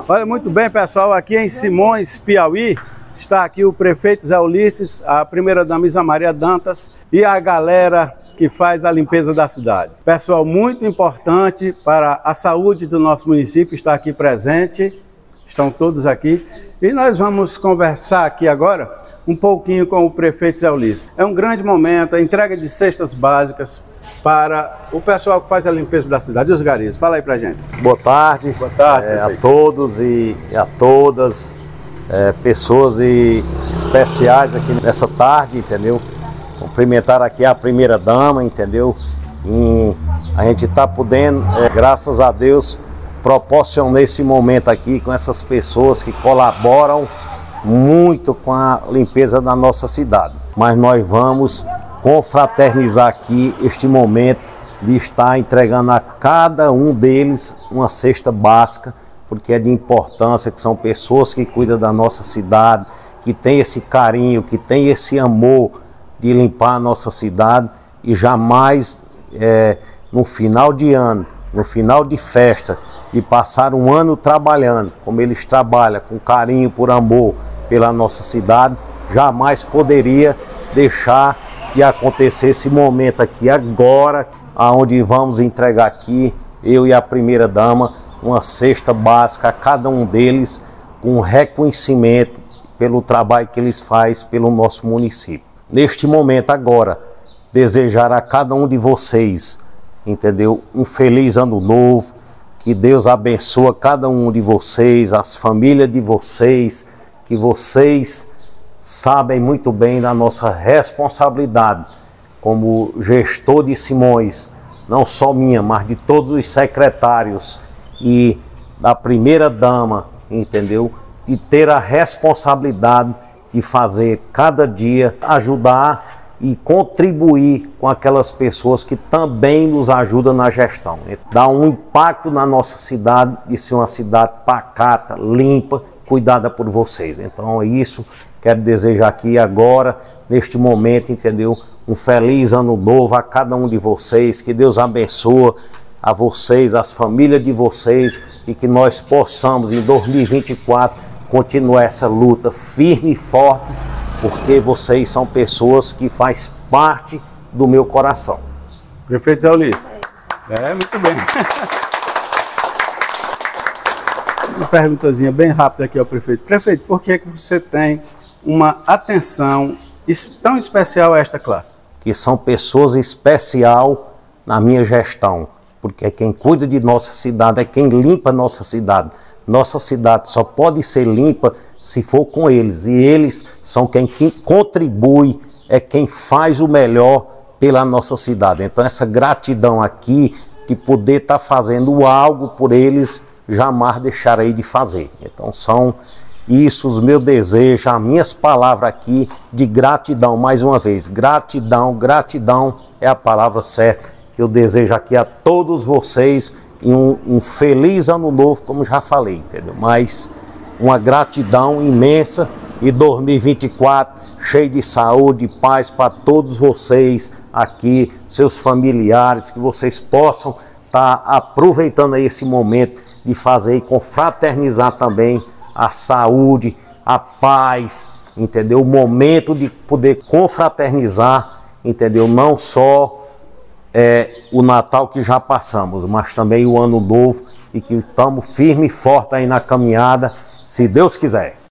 Olha, muito bem, pessoal, aqui em Simões, Piauí, está aqui o prefeito Zé Ulisses, a primeira-dama Isa Maria Dantas e a galera que faz a limpeza da cidade. Pessoal muito importante para a saúde do nosso município está aqui presente, estão todos aqui. E nós vamos conversar aqui agora um pouquinho com o prefeito Zé Ulisses. É um grande momento, a entrega de cestas básicas para o pessoal que faz a limpeza da cidade, os garis. Fala aí pra gente. Boa tarde, a todos e a todas, pessoas especiais aqui nessa tarde, entendeu? Cumprimentar aqui a primeira-dama, entendeu? E a gente está podendo, graças a Deus, proporcionar esse momento aqui com essas pessoas que colaboram muito com a limpeza da nossa cidade. Mas nós vamos confraternizar aqui este momento de estar entregando a cada um deles uma cesta básica, porque é de importância, que são pessoas que cuidam da nossa cidade, que tem esse carinho, que tem esse amor de limpar a nossa cidade e jamais no final de ano, no final de festa, de passar um ano trabalhando, como eles trabalham, com carinho, por amor pela nossa cidade, jamais poderia deixar de acontecer esse momento aqui agora, onde vamos entregar aqui, eu e a primeira-dama, uma cesta básica a cada um deles, com reconhecimento pelo trabalho que eles fazem pelo nosso município. Neste momento agora, desejar a cada um de vocês, entendeu? Um feliz ano novo, que Deus abençoe cada um de vocês, as famílias de vocês, que vocês sabem muito bem da nossa responsabilidade como gestor de Simões, não só minha, mas de todos os secretários e da primeira-dama, entendeu? E ter a responsabilidade de fazer cada dia, ajudar e contribuir com aquelas pessoas que também nos ajudam na gestão. Dá um impacto na nossa cidade de ser uma cidade pacata, limpa, cuidada por vocês. Então é isso, quero desejar aqui agora, neste momento, entendeu? Um feliz ano novo a cada um de vocês, que Deus abençoe a vocês, as famílias de vocês e que nós possamos em 2024 continuar essa luta firme e forte, porque vocês são pessoas que fazem parte do meu coração. Prefeito Zé Ulisses. Muito bem. Uma perguntazinha bem rápida aqui ao prefeito. Prefeito, por que você tem uma atenção tão especial a esta classe? Que são pessoas especiais na minha gestão, porque é quem cuida de nossa cidade, é quem limpa nossa cidade. Nossa cidade só pode ser limpa se for com eles, e eles são quem contribui, é quem faz o melhor pela nossa cidade. Então essa gratidão aqui de poder estar fazendo algo por eles, jamais deixarei de fazer. Então são isso os meus desejos, as minhas palavras aqui de gratidão, mais uma vez, gratidão, gratidão é a palavra certa que eu desejo aqui a todos vocês e um feliz ano novo, como já falei, entendeu? Mas uma gratidão imensa e 2024 cheio de saúde e paz para todos vocês aqui, seus familiares, que vocês possam estar aproveitando aí esse momento de fazer e confraternizar também a saúde, a paz, entendeu? O momento de poder confraternizar, entendeu? Não só o Natal que já passamos, mas também o Ano Novo, e que estamos firme e forte aí na caminhada, se Deus quiser.